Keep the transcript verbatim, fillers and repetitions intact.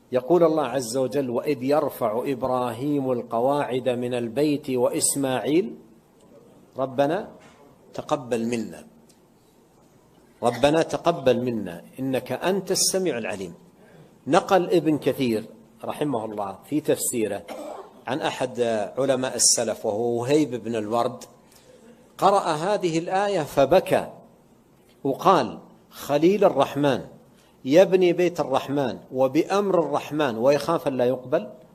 يقول الله عز وجل: وإذ يرفع إبراهيم القواعد من البيت وإسماعيل ربنا تقبل منا، ربنا تقبل منا إنك أنت السميع العليم. نقل ابن كثير رحمه الله في تفسيره عن أحد علماء السلف وهو وهيب بن الورد، قرأ هذه الآية فبكى وقال: خليل الرحمن يبني بيت الرحمن وبأمر الرحمن ويخاف أن لا يقبل.